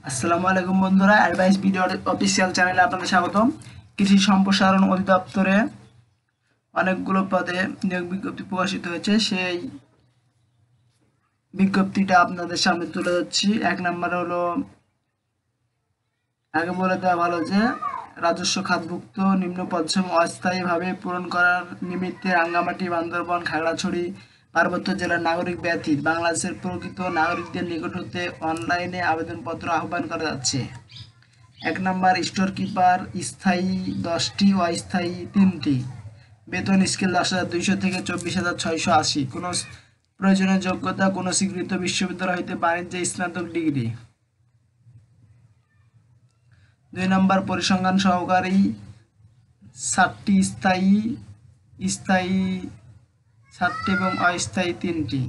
আসসালামু আলাইকুম বন্ধুরা, অ্যাডভাইস ভিডিও অফিসিয়াল চ্যানেলে আপনাদের স্বাগতম। কৃষি সম্প্রসারণ অধিদপ্তরে অনেকগুলো পদে নিয়োগ বিজ্ঞপ্তি প্রকাশিত হয়েছে। সেই বিজ্ঞপ্তিটা আপনাদের সামনে তুলে ধরছি। এক নম্বরে হলো, আগে বলে দেওয়া ভালো যে রাজস্ব খাতভুক্ত নিম্ন পদসমূহ অস্থায়ীভাবে পূরণ করার নিমিত্তে রাঙ্গামাটি, বান্দরবান, খাগড়াছড়ি পার্বত্য জেলার নাগরিক ব্যতীত বাংলাদেশের প্রকৃত নাগরিকদের নিকট হতে অনলাইনে আবেদনপত্র আহ্বান করা যাচ্ছে। এক নম্বর স্টোর কিপার, স্থায়ী 10টি, অস্থায়ী 3টি। বেতন স্কেল 10,200 থেকে 24,680। কোনো প্রয়োজনীয় যোগ্যতা কোনো স্বীকৃত বিশ্ববিদ্যালয় হইতে বাণিজ্যে স্নাতক ডিগ্রি। 2 নম্বর পরিসংখ্যান সহকারী 7টি, স্থায়ী স্থায়ী 7টি এবং অস্থায়ী 3টি,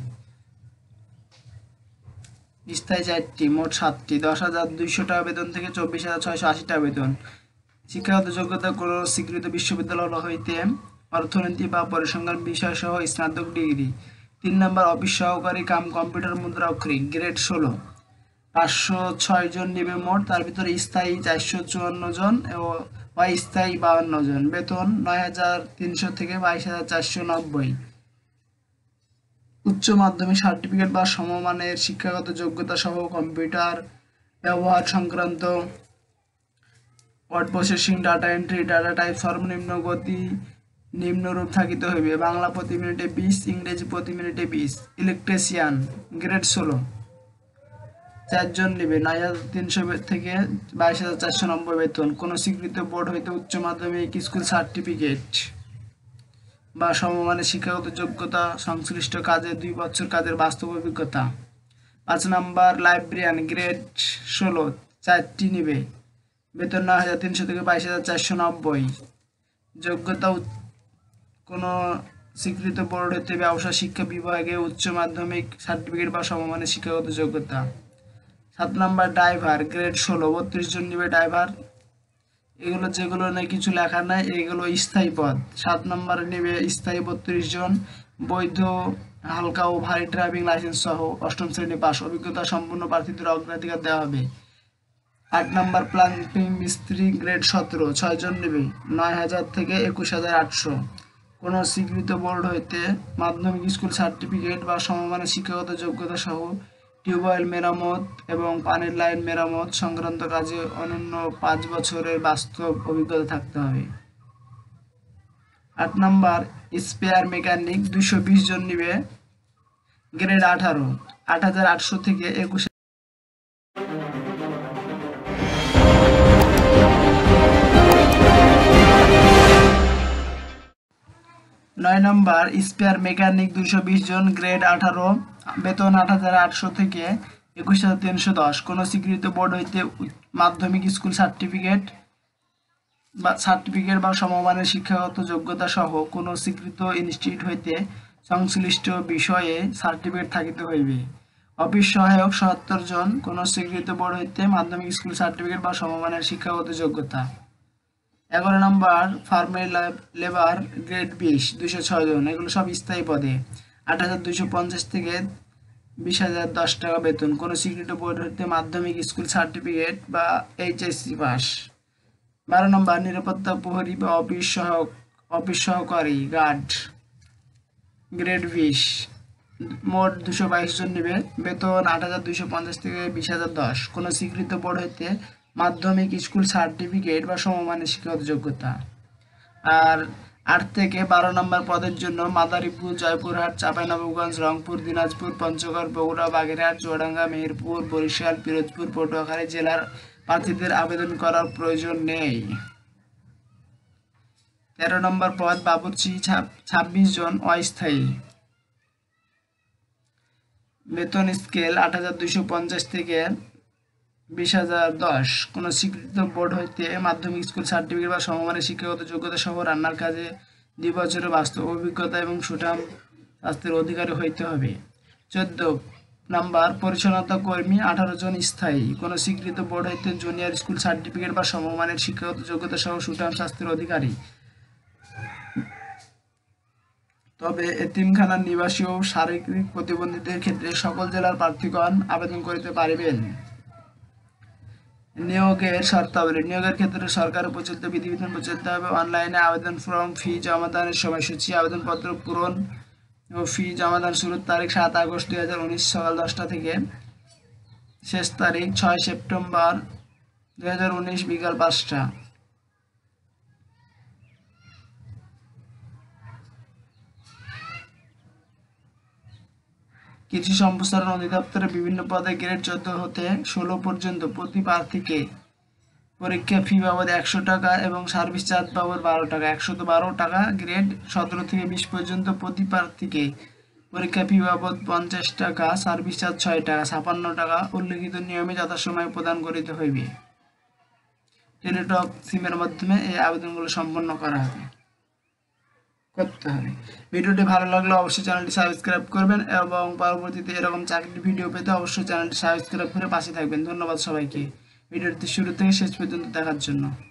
স্থায়ী 4টি, মোট 7টি। 10,200 টাকা বেতন থেকে 24,680 টাকা বেতন। শিক্ষাগত যোগ্যতা কোনো স্বীকৃত বিশ্ববিদ্যালয় হইতে অর্থনীতি বা পরিসংখ্যান বিষয় সহ স্নাতক ডিগ্রি। 3 নম্বর অফিস সহকারী কাম কম্পিউটার মুদ্রা অক্ষরিক, গ্রেড 16। 506 জন নিবে মোট, তার ভিতরে স্থায়ী 454 জন এবং অস্থায়ী 52 জন। বেতন 9,300 থেকে 22,490। উচ্চ মাধ্যমিক সার্টিফিকেট বা সমমানের শিক্ষাগত যোগ্যতা সহ কম্পিউটার ব্যবহার সংক্রান্ত, word processing, data entry, data type সর্বনিম্ন গতি নিম্নরূপ থাকিতে হইবে: বাংলা প্রতি মিনিটে 20, ইংরেজি প্রতি মিনিটে 20। ইলেকট্রিশিয়ান, গ্রেড 16, 4 জন নিবে, 9,300 থেকে 22,490 বেতন। কোনো স্বীকৃত বোর্ড হইতে উচ্চ মাধ্যমিক স্কুল সার্টিফিকেট বা সমমানের শিক্ষাগত যোগ্যতা, সংশ্লিষ্ট কাজে 2 বছর কাজের বাস্তব অভিজ্ঞতা। 5 নম্বর লাইব্রেরিয়ান, গ্রেড 16, 4টি নিবে, বেতন 9,300 থেকে 22,490। যোগ্যতা কোনো স্বীকৃত বোর্ড হতে ব্যবসা শিক্ষা বিভাগে উচ্চ মাধ্যমিক সার্টিফিকেট বা সমমানের শিক্ষাগত যোগ্যতা। 7 নম্বর ড্রাইভার, গ্রেড 16, 32 জন নিবে ড্রাইভার। এগুলো যেগুলো নেই কিছু লেখা নাই, এগুলো স্থায়ী পদ। 7 নম্বরে নেবে স্থায়ী 32 জন, বৈধ হালকা ও ভারী ড্রাইভিং লাইসেন্স সহ 8ম শ্রেণী পাস। অভিজ্ঞতা সম্পন্ন প্রার্থীদের অগ্রাধিকার দেওয়া হবে। 8 নম্বর প্লাম্বিং মিস্ত্রি, গ্রেড 17, 6 জন নেবে, 9,000 থেকে 21,800। কোনো স্বীকৃত বোর্ড হইতে মাধ্যমিক স্কুল সার্টিফিকেট বা সমমানের শিক্ষাগত যোগ্যতা সহ টিউবওয়েল মেরামত এবং পানির লাইন মেরামত সংক্রান্ত কাজে অনন্য 5 বছরের বাস্তব অভিজ্ঞতা থাকতে হবে। 8 নম্বর স্পেয়ার মেকানিক, 220 জন নিবে, গ্রেড 18, 8,800 থেকে 21। 9 নম্বর স্পেয়ার মেকানিক, 220 জন, গ্রেড 18, বেতন 8,800 থেকে 21,310। কোনো স্বীকৃত বোর্ড হইতে মাধ্যমিক স্কুল সার্টিফিকেট বা সমমানের শিক্ষাগত যোগ্যতা সহ কোনো স্বীকৃত ইনস্টিটিউট হইতে সংশ্লিষ্ট বিষয়ে সার্টিফিকেট থাকিতে হইবে। অফিস সহায়ক 77 জন, কোনো স্বীকৃত বোর্ড হইতে মাধ্যমিক স্কুল সার্টিফিকেট বা সমমানের শিক্ষাগত যোগ্যতা। 11 নম্বর ফার্মের লেবার, গ্রেড 20, 206 জন, এগুলো সব স্থায়ী পদে। 8,250 থেকে 20,010 টাকা বেতন। কোনো স্বীকৃত বোর্ড হইতে মাধ্যমিক স্কুল সার্টিফিকেট বা এইচএসসি পাস। 12 নম্বর নিরাপত্তা প্রহরী বা অফিস সহকারী গার্ড, গ্রেড 20, মোট 222 জন নেবে, বেতন 8,250 থেকে 20,010। কোনো স্বীকৃত বোর্ড হইতে মাধ্যমিক স্কুল সার্টিফিকেট বা সমমানের শিক্ষাগত যোগ্যতা। আর 8 থেকে 12 নম্বর পদের জন্য মাদারীপুর, জয়পুরহাট, চাঁপাইনবাবগঞ্জ, রংপুর, দিনাজপুর, পঞ্চগড়, বগুড়া, বাগেরহাট, চুয়াডাঙ্গা, মেহেরপুর, বরিশাল, পিরোজপুর, পটুয়াখালী জেলার প্রার্থীদের আবেদন করার প্রয়োজন নেই। 13 নম্বর পদ বাবুর্চি, 26 জন, অস্থায়ী, বেতন স্কেল 8,250 থেকে 20,010। কোনো স্বীকৃত বোর্ড হইতে মাধ্যমিক স্কুল সার্টিফিকেট বা সমমানের শিক্ষাগত যোগ্যতা সহ রান্নার কাজে 2 বছরের বাস্তব অভিজ্ঞতা এবং সুঠাম স্বাস্থ্যের অধিকারী হইতে হবে। 14 নাম্বার পরিচ্ছন্নতা কর্মী, 18 জন, স্থায়ী। কোনো স্বীকৃত বোর্ড হইতে জুনিয়র স্কুল সার্টিফিকেট বা সমমানের শিক্ষাগত যোগ্যতা সহ সুঠাম স্বাস্থ্যের অধিকারী। তবে এতিমখানার নিবাসী ও শারীরিক প্রতিবন্ধীদের ক্ষেত্রে সকল জেলার প্রার্থীগণ আবেদন করিতে পারিবেন। নিয়োগের শর্তাবলী। নিয়োগের ক্ষেত্রে সরকারের প্রচলিত বিধিবিধান প্রচলিত হবে। অনলাইনে আবেদন ফর্ম, ফি জমাদানের সময়সূচি, আবেদনপত্র পূরণ ও ফি জমাদান শুরুর তারিখ 7 আগস্ট 2019 সকাল 10টা থেকে, শেষ তারিখ 6 সেপ্টেম্বর 2019 বিকাল 5টা। কৃষি সম্প্রসারণ অধিদপ্তরে বিভিন্ন পদে গ্রেড 14 হতে 16 পর্যন্ত প্রতি প্রার্থীকে পরীক্ষা ফি বাবদ 100 টাকা এবং সার্ভিস চার্জ বাবদ 12 টাকা, 112 টাকা। গ্রেড 17 থেকে 20 পর্যন্ত প্রতি প্রার্থীকে পরীক্ষা ফি বাবদ 50 টাকা, সার্ভিস চার্জ 6 টাকা, 56 টাকা। উল্লিখিত নিয়মে যথাসময়ে প্রদান করিতে হইবে। টেলিটক সিমের মাধ্যমে এই আবেদনগুলো সম্পন্ন করতে হবে। ভিডিওটি ভালো লাগলে অবশ্যই চ্যানেলটি সাবস্ক্রাইব করবেন এবং পরবর্তীতে এরকম চাকরির ভিডিও পেতে অবশ্যই চ্যানেলটি সাবস্ক্রাইব করে পাশে থাকবেন। ধন্যবাদ সবাইকে ভিডিওটি শুরু থেকে শেষ পর্যন্ত দেখার জন্য।